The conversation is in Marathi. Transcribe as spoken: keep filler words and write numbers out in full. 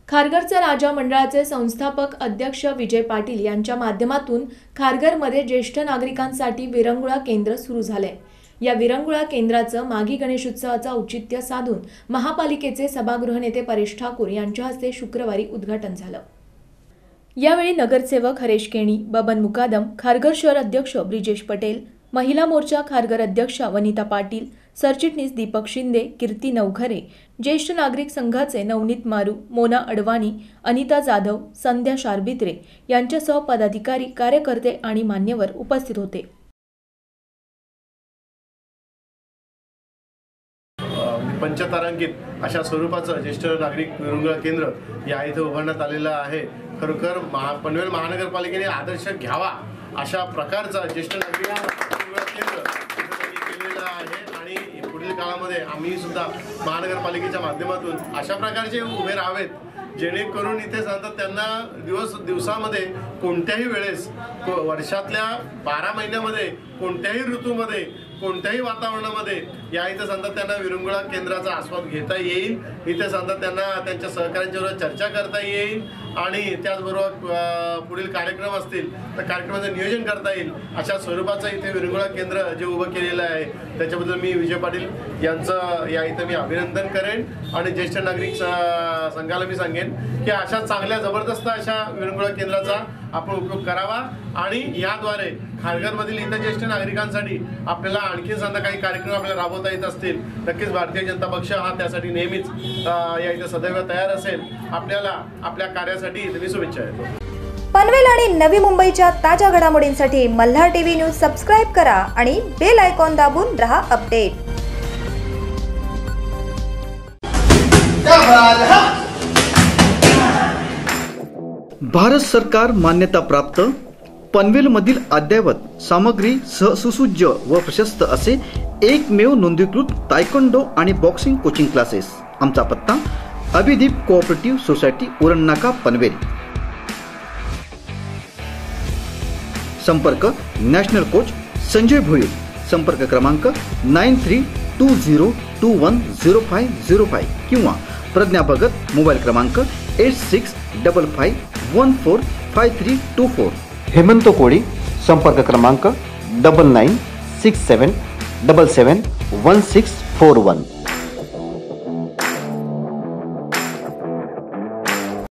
खारघरचा राजा मंडळाचे संस्थापक अध्यक्ष विजय पाटील यांच्या माध्यमातून खारघरमध्ये ज्येष्ठ नागरिकांसाठी विरंगुळा केंद्र सुरू झाले। या विरंगुळा केंद्राचं माघी गणेशोत्सवाचा औचित्य साधून महापालिकेचे सभागृह नेते परेश ठाकूर यांच्या हस्ते शुक्रवारी उद्घाटन झालं। यावेळी नगरसेवक हरेश केणी, बबन मुकादम, खारघर शहर अध्यक्ष ब्रिजेश पटेल, महिला मोर्चा खारघर अध्यक्षा वनिता पाटील, सरचिटणीस दीपक शिंदे, कीर्ती नवघरे, ज्येष्ठ नागरिक संघाचे नवनीत मारू, मोना अडवाणी, अनिता जाधव, संध्या शारबित्रे यांच्यासह पदाधिकारी, कार्यकर्ते आणि मान्यवर उपस्थित होते। पंचतारांकित अशा स्वरूपाचं ज्येष्ठ नागरिक विरंगुळा केंद्र या इथे उभारण्यात आलेलं आहे। खरोखर महा पनवेल महानगरपालिकेने आदर्श घ्यावा अशा प्रकारचा ज्येष्ठ नागरिक विरंगुळा केंद्र केलेलं आहे आणि पुढील काळामध्ये आम्ही सुद्धा महानगरपालिकेच्या माध्यमातून अशा प्रकारचे उभे राहावेत जेणेकरून इथे सांगतात त्यांना दिवस दिवसामध्ये कोणत्याही वेळेस वर्षातल्या बारा महिन्यामध्ये कोणत्याही ऋतूमध्ये कोणत्याही वातावरणामध्ये या इथे सांगतात त्यांना विरंगुळा केंद्राचा आस्वाद घेता येईल। इथे सांगतात त्यांना त्यांच्या सहकाऱ्यांच्याबरोबर चर्चा करता येईल आणि त्याचबरोबर पुढील कार्यक्रम असतील तर कार्यक्रमाचं नियोजन करता येईल अशा स्वरूपाचं इथे विरंगुळा केंद्र जे उभं केलेलं आहे त्याच्याबद्दल मी विजय पाटील यांचं या इथे मी अभिनंदन करेन आणि ज्येष्ठ नागरिक संघाला मी सांगेन की अशा चांगल्या जबरदस्त अशा विरंगुळा केंद्राचा आपण उपयोग करावा आणि याद्वारे खारघरमधील इतर ज्येष्ठ नागरिकांसाठी आपल्याला आणखी सांगता काही कार्यक्रम आपल्याला राबवता येत असतील नक्कीच भारतीय जनता पक्ष हा त्यासाठी नेहमीच या इथे सदैव तयार असेल। आपल्याला आपल्या कार्यासाठी मी शुभेच्छा देतो। पनवेल आणि नवी मुंबईच्या ताज्या घडामोडींसाठी मल्हार टीव्ही न्यूज सबस्क्राइब करा आणि बेल आयकॉन दाबून रहा अपडेट। भारत सरकार मान्यता प्राप्त पनवेलमधील अद्ययावत सामग्री सह सुसज्ज व प्रशस्त असे एकमेव नोंदणीकृत तायक्वांडो आणि बॉक्सिंग कोचिंग क्लासेस। आमचा पत्ता अभिदीप कोऑपरेटिव्ह सोसायटी उरणनाका पनवेल। संपर्क नॅशनल कोच संजय भोईर। संपर्क क्रमांक nine three two zero two one zero five zero five किंवा प्रज्ञा भगत मोबाईल क्रमांक eight six double five one four five three two four. Hemant Koli संपर्क क्रमांक double nine six seven double seven one six four one.